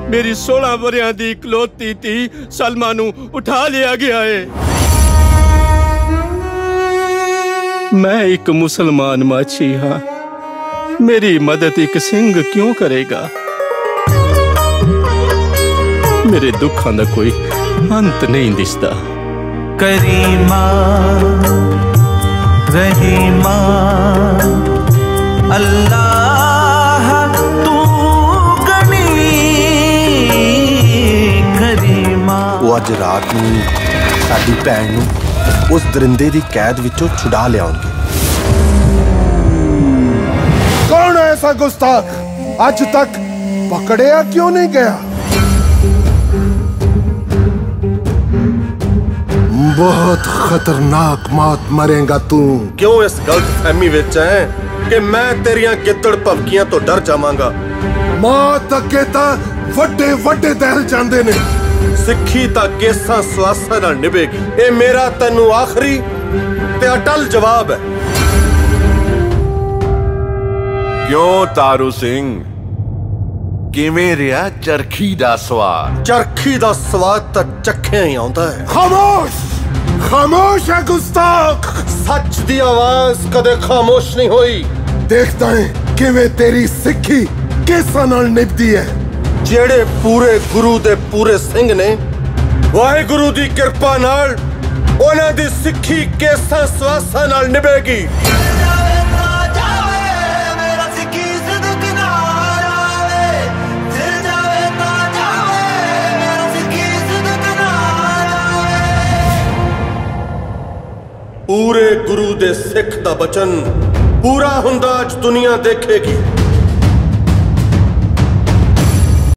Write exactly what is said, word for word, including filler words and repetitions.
मेरी सोलह वरियां दी इकलौती धी सलमा नू उठा लिया गया है। मैं एक मुसलमान माछी हाँ, मेरी मदद एक सिंह क्यों करेगा? मेरे दुखों का कोई अंत नहीं दिसता। करीमा रहीमा अल्लाह तू गनी करीमा। वो अज रात नूं साडी भैन नूं उस दरिंदे दी कैद विचों छुड़ा लियाउणगे। कौन है ऐसा गुस्ताख अज तक पकड़िया क्यों नहीं गया? बहुत खतरनाक मौत मरेगा तू। क्यों इस गलत फहमी विच है कि मैं तेरियां गिद्दड़ भवकियां तो डर जावांगा? मौत अगे तां वड्डे वड्डे दहल जांदे ने। सिक्खी तां केसां सुआसां नाल निभेगी। ये मेरा तैनू आखिरी ते अटल जवाब है। क्यों तारू सिंह, किवें रिहा चरखी दा स्वाद? चरखी दा स्वाद तां चखिया ही आउंदा है। खामोश खामोश है गुस्ताख। सच दी आवाज कदे खामोश नहीं हुई। देखता है किवें तेरी सिक्खी केसां नाल निभदी है। जेड़े पूरे गुरु दे पूरे सिंह ने वाहिगुरु दी किरपा नाल उन्हां दी सिक्खी केसां सुआसां नाल निभेगी। पूरे गुरु दे सिख दा बचन पूरा हुंदा अज दुनिया देखेगी।